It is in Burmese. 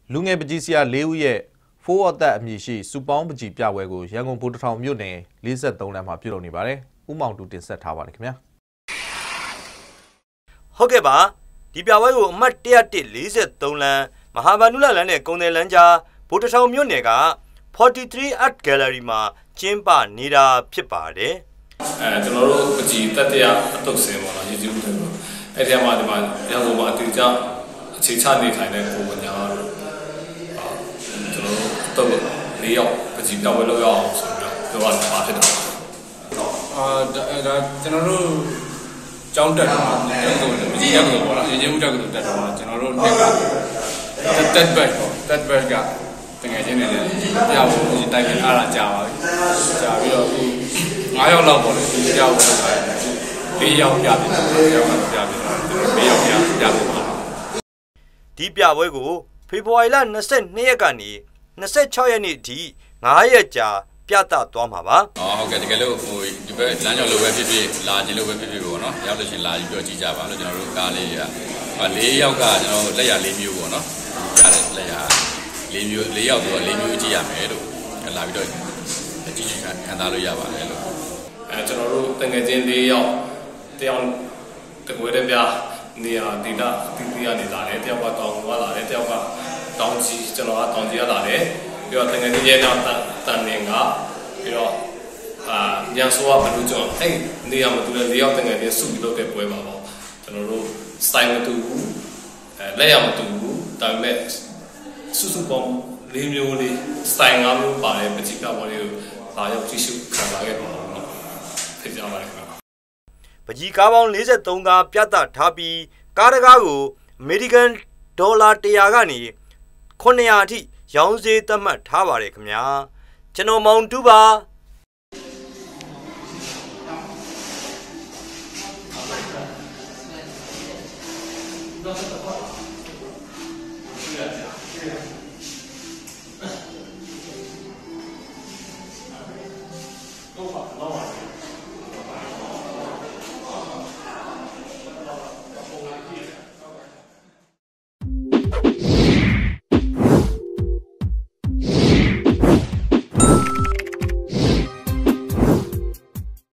လူငယ်ပကြီးစရာ၄ဦးရဲ့ဖိုးအသက်အမည်ရှိစူပေါင်းပကြီးပြပွဲကိုရန်ကုန်ဗိုလ်တထောင်မြို့နယ်43လမ်းမှာပြုလုပ်နေပါတယ်။ဦးမောင်တူတင်ဆက်ထားပါတယ်ခင်ဗျာ။ဟုတ်ကဲ့ပါဒီပြပွဲကိုအမှတ်143လမ်းမဟာဗန္ဓုလလမ်းနဲ့ကုန်းတယ်လမ်းကြားဗိုလ်တထောင်မြို့နယ်က43 Art Gallery မှာကျင်းပနေတာဖြစ်ပါတယ်။ကျွန်တော်တို့ပကြီးတတိယအတုပ်စင်ပေါ့နော်ရည်စူးတယ်ပေါ့။အဲ့ဒီမှာဒီမှာရန်ကုန်မှာအတူကြအခြေချနေထိုင်တဲ့ကိုညာတို့ကျွန်တော်တို့၄ယောက်ပကြီးပြပွဲလုပ်ရအောင်ဆိုပြီးတော့ပြောတာဖြစ်တယ်ဒါကျွန်တော်တို့ကျောင်းတက်တော့ပကြီးတက်လို့ပေါ့နော်ရင်းမှုတက်လို့တက်တော့ကျွန်တော်တို့နှစ်ကတက်ဘက်ကတကယ်ချင်းနေတယ်ပြဖို့တိုင်ပင်အားလာကြာပါပြီကြာပြီးတော့အခု9ယောက်လောက်ပေါ့လေဒီပြဖို့လုပ်တာ4ယောက်ပြပြီ4ယောက်ပြပြီ4ယောက်ပြပြီပါဒီပြပွဲကိုဖေဖော်ဝါရီလ22ရက်ကနေ26ရက်နေ့အထိ9ရက်ကြာပြသသွားမှာပါဟုတ်ကဲ့တကယ်လို့ဒီဘက်လမ်းကြောင်းလိုပဲဖြစ်ဖြစ်လာခြင်းလိုပဲဖြစ်ဖြစ်ပေါ့နော်ရောက်လို့ရှိရင်လာပြီးပြောကြည့်ကြပါလို့ကျွန်တော်တို့ကားလေးက4ယောက်ကကျွန်တော်လက်ရ4မျိုးပေါ့နော်ရတယ်လက်ရ4မျိုး4ယောက်ဆိုတော့4မျိုးကြည့်ရမယ်လို့လာပြီးတော့ကြည့်ခံစားလို့ရပါတယ်လို့ကျွန်တော်တို့တကယ်ချင်း4ယောက်တယောက်တကွဲတဲ့ပြနေရာဒေတာတီးရနေလာတယ်တယောက်ကတောင်ကလာတယ်တယောက်ကတောင်ကြီးကျွန်တော်ကတောင်ကြီးကလာတယ်ပြီးတော့တကယ်ချင်းရဲတော့တန်နေကပြီးတော့ညဆိုးကဘလူးကျော်အဲ့နေရာမှာသူလည်း4ယောက်တကယ်ချင်းစုပြီးလုပ်တဲ့ပွဲပါပေါ့ကျွန်တော်တို့ style မတူဘူးလက်ရမတူဘူးဒါပေမဲ့စုပေါင်း4မျိုးလေး style 5မျိုးပါတယ်ပကြီးပြပွဲလေးကိုလာရောက်ကြည့်ရှုခံစားခဲ့ပါတော့ဖြစ်ကြပါလိမ့်မယ်ပကြီးကားပေါင်း43ကားပြသထားပြီးကားတကားကိုအမေရိကန်ဒေါ်လာ100ကနေ900အထိရောင်းဈေးသတ်မှတ်ထားပါတယ်ခင်ဗျာကျွန်တော်မောင်တူပါ